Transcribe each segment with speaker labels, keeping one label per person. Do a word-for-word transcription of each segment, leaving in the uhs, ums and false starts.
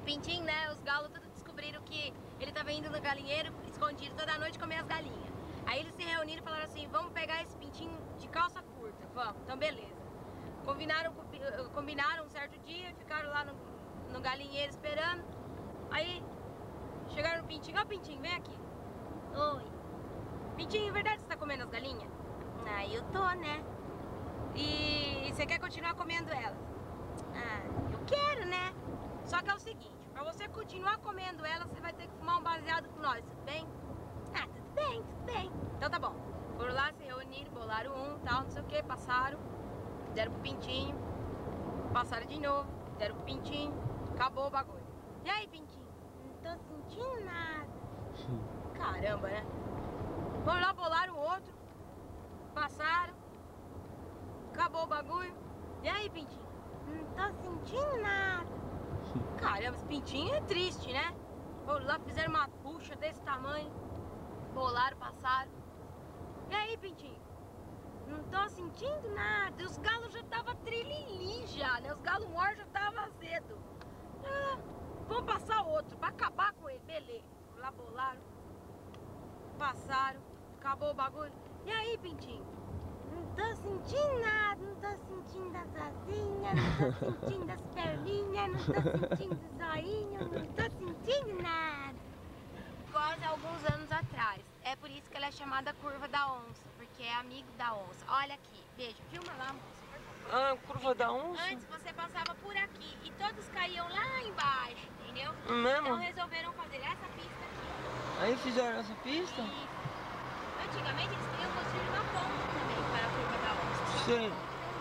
Speaker 1: Pintinho, né, os galos tudo descobriram que ele tava indo no galinheiro escondido toda noite comer as galinhas. Aí eles se reuniram e falaram assim, vamos pegar esse pintinho de calça curta, vamos, então beleza. Combinaram, combinaram um certo dia, ficaram lá no, no galinheiro esperando. Aí chegaram no Pintinho, ó Pintinho, vem aqui. Oi. Pintinho, é verdade que você tá comendo as galinhas? Ah, eu tô, né? E, e você quer continuar comendo elas? Ah, eu quero, né? Só que é o seguinte, pra você continuar comendo elas, você vai ter que fumar um baseado com nós, tudo bem? Ah, tudo bem, tudo bem. Então tá bom. Foram lá, se reuniram, bolaram um, tal, não sei o que, passaram, deram pro Pintinho, passaram de novo, deram pro Pintinho, acabou o bagulho. E aí, Pintinho? Não tô sentindo nada. Caramba, né? Foram lá, bolaram outro, passaram, acabou o bagulho. E aí, Pintinho? Não tô sentindo nada. Caramba, esse Pintinho é triste, né? Foram lá, fizeram uma puxa desse tamanho, bolaram, passaram. E aí, Pintinho? Não tô sentindo nada. E os galos já estavam trilili já, né? Os galos mortos já estavam azedo. Ah, vamos passar outro, pra acabar com ele, beleza. Foram lá, bolaram, passaram, acabou o bagulho. E aí, Pintinho? Não tô sentindo nada, não tô sentindo as asinhas, não tô sentindo as perninhas, não tô sentindo os zoinhos, não tô sentindo nada. Quase alguns anos atrás. É por isso que ela é chamada curva da onça, porque é amigo da onça. Olha aqui, veja, filma lá, moça, por favor.
Speaker 2: Ah, curva da onça?
Speaker 1: Antes você passava por aqui e todos caíam lá embaixo, entendeu?
Speaker 2: Mesmo?
Speaker 1: Então resolveram fazer essa pista aqui.
Speaker 2: Aí fizeram essa pista?
Speaker 1: Isso. Antigamente eles queriam construir uma ponte também para a curva da onça.
Speaker 2: Sim.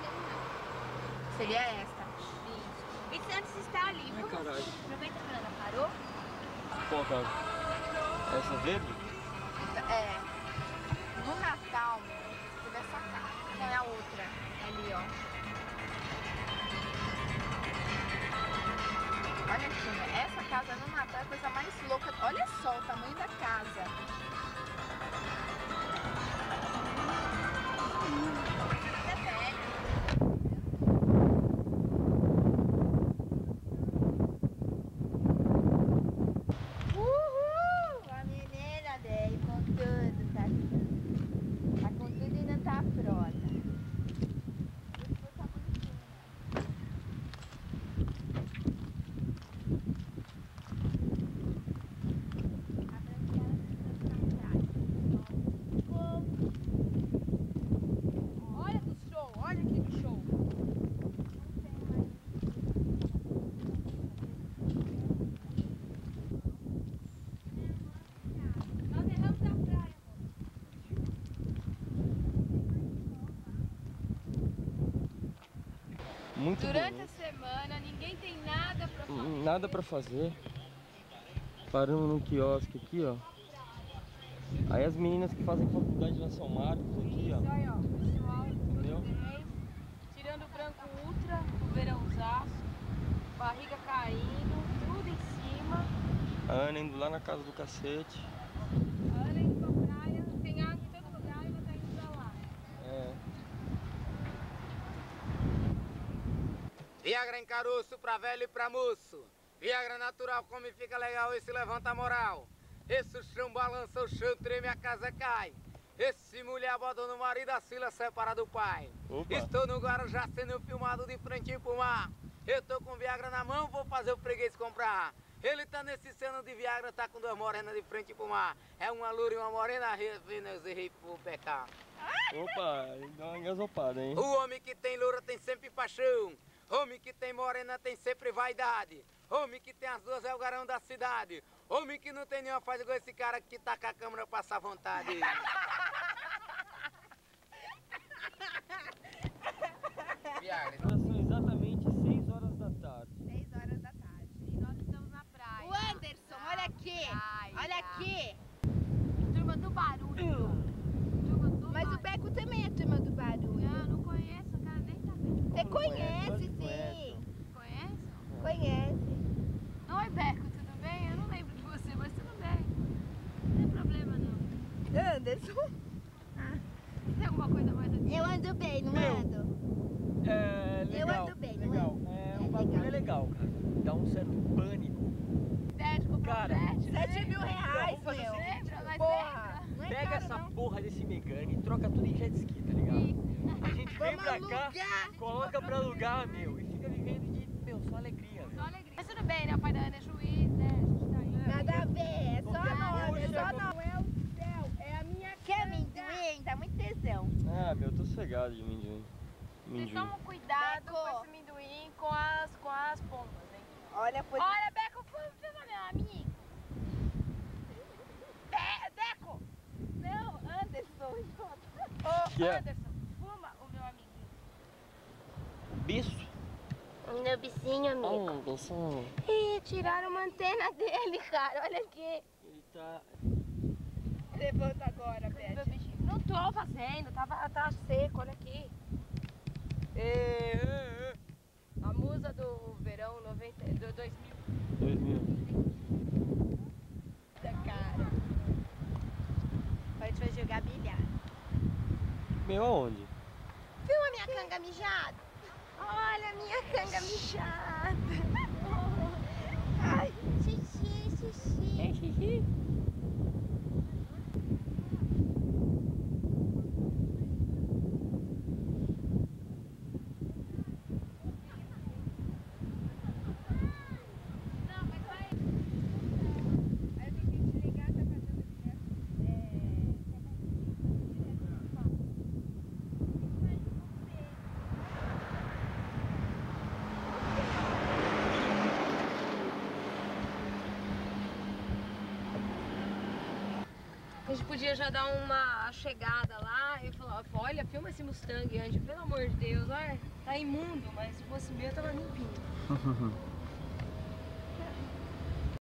Speaker 1: Seria esta. Isso. Esse antes está ali.
Speaker 2: Ai, caralho.
Speaker 1: Aproveita que ela parou.
Speaker 2: Qual casa? Essa verde?
Speaker 1: É. No Natal, se tiver essa casa. Não é a outra. Ali, ó. Olha aqui, né? Essa casa no Natal é a coisa mais louca. Olha só o tamanho da casa. É velha. Uhul! A menina veio com tudo, tá? Tá com tudo e não tá pronta. Olha que show, olha que show. Nós erramos a praia.
Speaker 2: Muito
Speaker 1: Durante
Speaker 2: bonito.
Speaker 1: a semana ninguém tem nada pra fazer.
Speaker 2: Nada pra fazer. Paramos num quiosque aqui, ó. Aí as meninas que fazem faculdade lá São Marcos aqui,
Speaker 1: Isso,
Speaker 2: ó.
Speaker 1: aí, ó, pessoal,
Speaker 2: Entendeu?
Speaker 1: dez, tirando o branco ultra, o verãozaço, barriga caindo, tudo em cima.
Speaker 2: A Ana indo lá na casa do cacete.
Speaker 1: A Ana indo pra praia, tem água em todo lugar e ela tá indo pra lá.
Speaker 2: É.
Speaker 3: Viagra em caroço pra velho e pra moço. Viagra natural, come fica legal e se levanta a moral. Esse chão balança o chão, treme a casa cai. Esse mulher abandona o marido, a filha separa do pai.
Speaker 2: Opa.
Speaker 3: Estou no Guarujá sendo filmado de frente pro mar. Eu tô com Viagra na mão, vou fazer o freguês comprar. Ele tá nesse ceno de Viagra, tá com duas morenas de frente pro mar. É uma loura e uma morena, vindo eu errei pro pecar.
Speaker 2: Opa, dá uma engasopada, hein?
Speaker 3: O homem que tem loura tem sempre paixão. Homem que tem morena tem sempre vaidade. Homem que tem as duas é o garão da cidade. Homem que não tem nenhuma faz igual esse cara que tá com a câmera passar vontade. Viagra.
Speaker 2: São exatamente seis horas da tarde.
Speaker 1: seis horas da tarde. E nós estamos na praia.
Speaker 4: O Anderson, olha aqui.
Speaker 1: Praia.
Speaker 4: Olha aqui.
Speaker 1: Turma do barulho. Turma do
Speaker 4: Mas
Speaker 1: barulho.
Speaker 4: o Beco também é turma do barulho.
Speaker 1: Não, não conheço, o cara nem tá vendo.
Speaker 4: Você
Speaker 2: Não
Speaker 4: conhece,
Speaker 2: conhece,
Speaker 4: sim.
Speaker 1: Conhece?
Speaker 4: Conhece.
Speaker 1: Oi, Beco, tudo bem? Eu não lembro de você, mas tudo bem. Não tem problema, não.
Speaker 4: Anderson.
Speaker 1: Tem alguma coisa mais a dizer?
Speaker 4: Eu ando bem, não
Speaker 2: Meu.
Speaker 4: ando?
Speaker 2: É legal.
Speaker 4: ando bem, não
Speaker 2: legal.
Speaker 4: é?
Speaker 2: É,
Speaker 4: É
Speaker 2: um bagulho
Speaker 4: legal.
Speaker 2: é legal, cara. Dá um certo pânico faz o
Speaker 4: eu.
Speaker 2: seguinte,
Speaker 1: Lembra? Mas
Speaker 4: Porra,
Speaker 1: lembra?
Speaker 4: não é
Speaker 2: pega
Speaker 4: caro,
Speaker 2: essa
Speaker 4: não.
Speaker 2: porra desse Megane e troca tudo em jet ski, tá ligado?
Speaker 1: Isso.
Speaker 2: A gente vem
Speaker 4: Vamos
Speaker 2: pra
Speaker 4: alugar.
Speaker 2: cá, coloca pra alugar, meu, e fica vivendo de, meu, só alegria,
Speaker 1: Só
Speaker 2: meu.
Speaker 1: alegria. Mas tudo bem, né? O pai da Ana é juiz, né? A gente tá aí.
Speaker 4: Nada a ver, é só
Speaker 2: Qualquer
Speaker 4: nome, é
Speaker 2: coisa,
Speaker 4: só
Speaker 2: qualquer-
Speaker 4: nome. É o céu, é a minha Quer amendoim? Dá muito tesão.
Speaker 2: Ah, meu, eu tô cegado de amendoim.
Speaker 1: Vocês
Speaker 2: Amendoim.
Speaker 1: tomam cuidado
Speaker 4: Beco.
Speaker 1: com esse amendoim, com as, com as pombas, hein?
Speaker 4: Olha, foi...
Speaker 1: Olha, Beco, fuma meu amigo. Be Beco!
Speaker 4: Não, Anderson, idiota.
Speaker 1: Ô,
Speaker 2: Que é?
Speaker 1: Anderson, fuma o meu amiguinho.
Speaker 2: Bicho?
Speaker 1: Meu vizinho, amigo.
Speaker 2: Ah, Anderson.
Speaker 1: Ih, tiraram uma antena dele, cara. Olha aqui.
Speaker 2: Ele tá...
Speaker 4: Levanta agora,
Speaker 1: Meu
Speaker 4: Beth.
Speaker 1: bichinho. Não tô fazendo, tava, tá seco, olha aqui.
Speaker 2: Ê, ê, ê.
Speaker 1: A musa do verão noventa, do dois mil.
Speaker 2: Dois mil.
Speaker 4: Da cara. A gente vai jogar bilhar.
Speaker 2: Meu, aonde?
Speaker 4: Viu a minha canga mijada? Olha a minha canga mijada. Ai, xixi, xixi.
Speaker 2: É xixi.
Speaker 1: Não, mas vai.
Speaker 4: Aí eu tenho que desligar, tá fazendo direto. É.
Speaker 1: A gente podia já dar uma chegada lá e falar, olha, filma esse Mustang, Andy, pelo amor de Deus, olha, tá imundo, mas se fosse meu tava limpinho.